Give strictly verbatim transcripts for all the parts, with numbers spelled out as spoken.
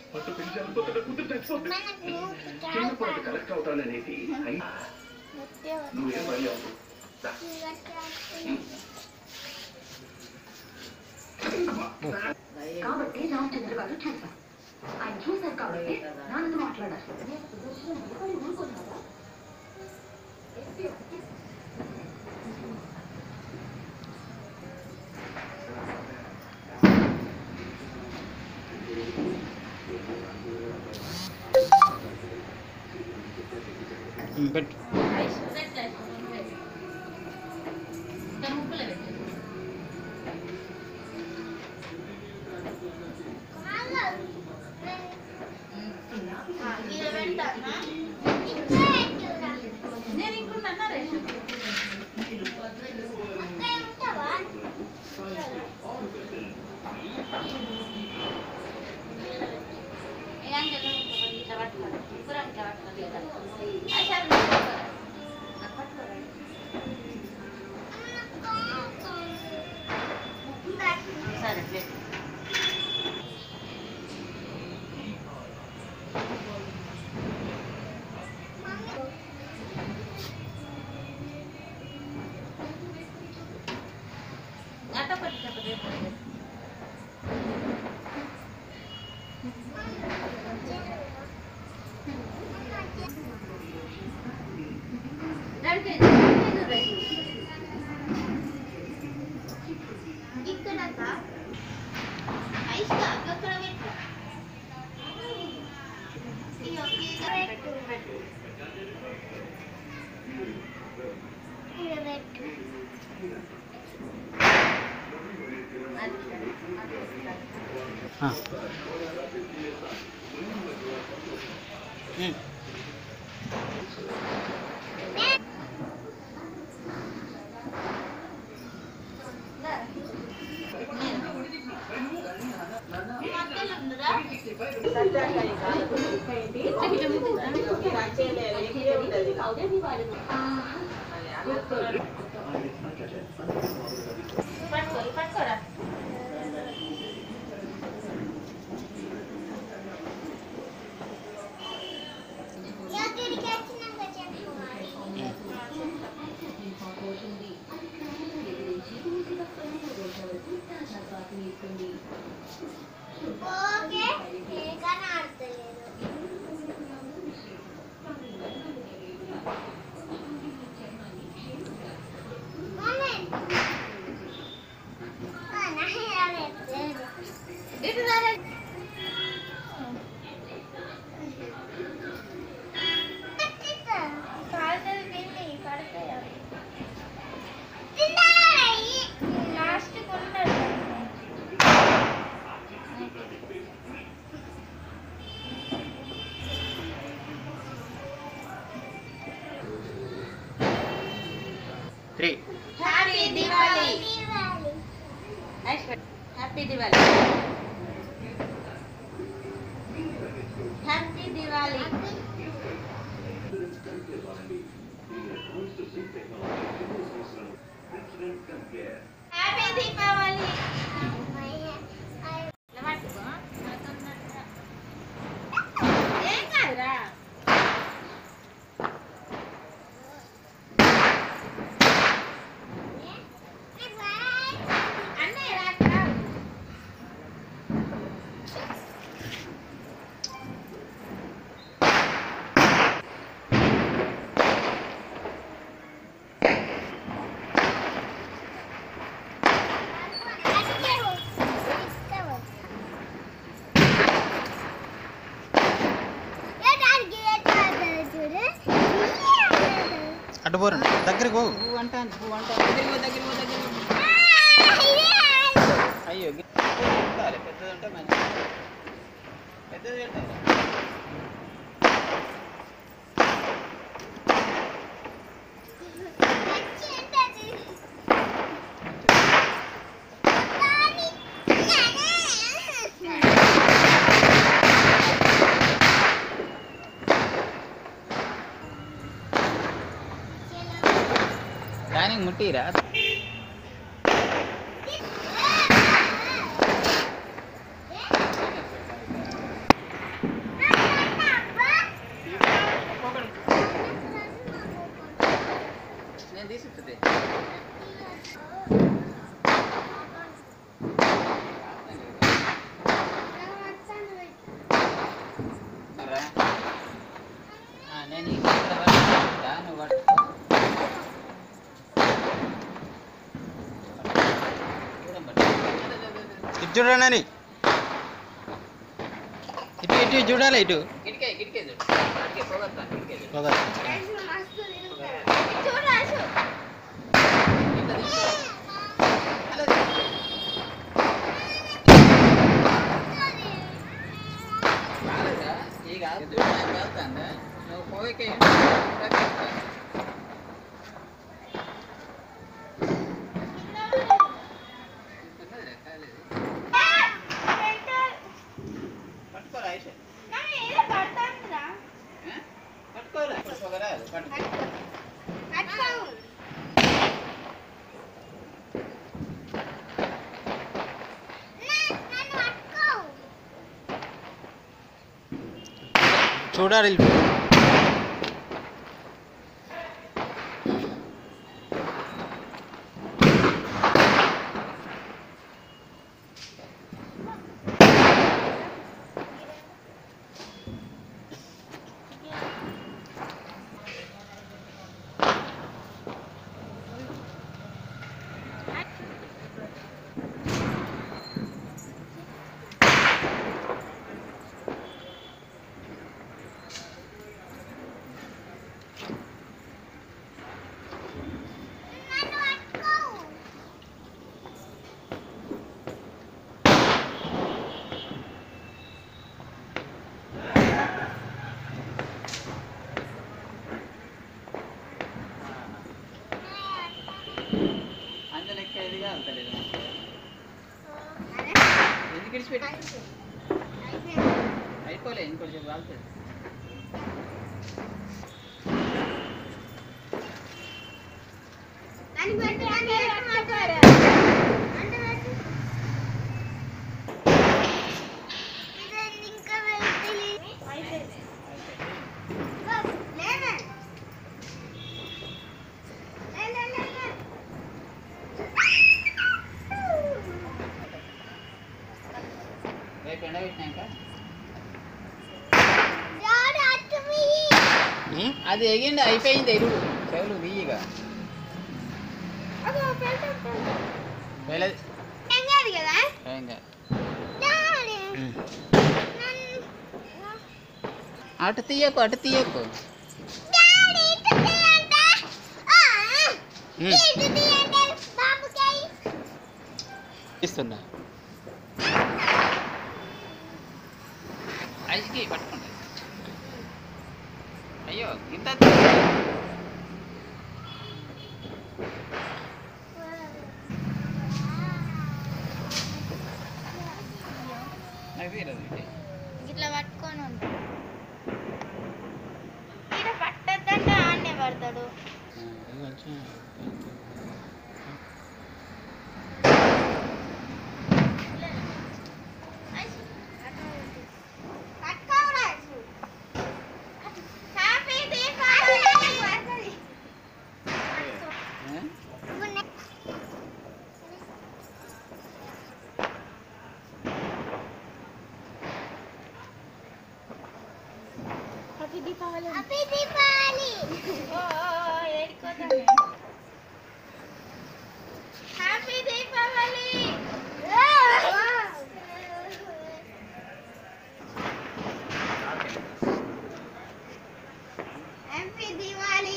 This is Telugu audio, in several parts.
పట్టు పిలిచాను కొత్తగా కూతురు చచ్చిపోతుంది. చిన్నప్పుడు కలెక్ట్ అవుతాననేది నువ్వేం పని అవ్వదు. కాబట్టి రామచంద్ర గారు చూశారు. ఆయన చూశారు కాబట్టి నాన్నతో మాట్లాడారు. పెట్టు నేను ఇంకున్నా రేషన్ పట్టుకోరా three happy Diwali happy Diwali happy Diwali happy Deepavali ఏం కాదురా అటు పోరండి దగ్గరికి పో అంటాను పువ్వు అంటాను దగ్గరికి దగ్గరికి దగ్గరికి అయ్యో ఉండాలి పెద్దది ఉంటే మంచి పెద్దది పెట్టాలి ప్లానింగ్ ముట్టిరా చుట్టూ నేను నువ్వు పట్టుకో ఇటు చూడండి ఇటు ఇటు చూడాలి ఇటు కిటికే కిటికే చూడు కిటికే పోగొత్తా కిటికే చూడు ಈಗ వెళ్తాందా నువ్వు పోయికే పట్టుకోరా ఐషా పట్టుకోరా పట్టుకోరా పట్టుకో చూడాలి ఎందుకు ఇడిచిపెట్టి అయిపోలే ఇంకొంచెం కాలుతుంది రేపు ఎండబెట్టినాక అది ఎగిండి అయిపోయింది ఎరువు చెవులు వీయిగా అటు తీయకు అటు తీయకు ఇస్తున్నా ఐస్కి పట్టుకోండి అయ్యో ఇంత ఇట్లా పట్టుకొని ఉంటాడు ఇక్కడ పట్టద్దంటే ఆడనే పడతాడు హ్యాపీ దీపావళి హ్యాపీ దీపావళి ఓ ఏడుకోదాం happy Deepavali happy Deepavali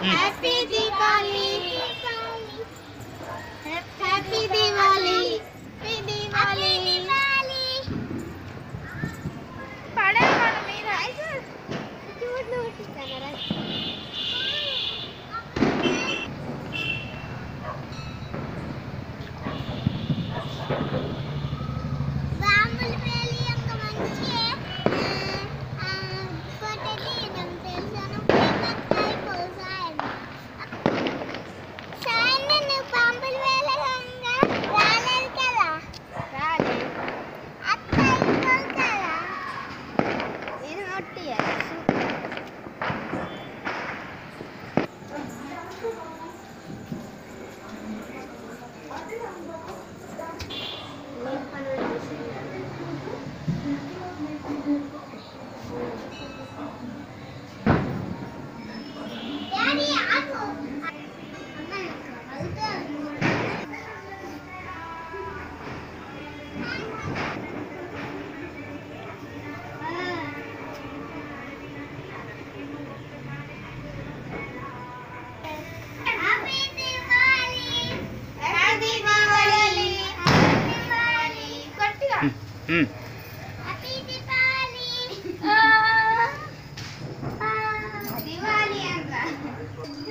happy Deepavali happy Deepavali happy Deepavali పడే మన మీద చూడు చూస్తారా బాంబులు పేలి అంత మంచి ఫోటోకి నేను తెలుసాను పక్కై పోసాను సాయన నువ్వు బాంబులు వేలగా రాలేదు కదా రాలేదు అత్త అయిపోయి కదా నేను ఒట్టియా డాడీ ఆగు అమ్మ వెళ్తాను happy Deepavali happy Deepavali happy Deepavali కొట్టుగా హ్యాపీ దీపావళి ఆ దివాళి అంట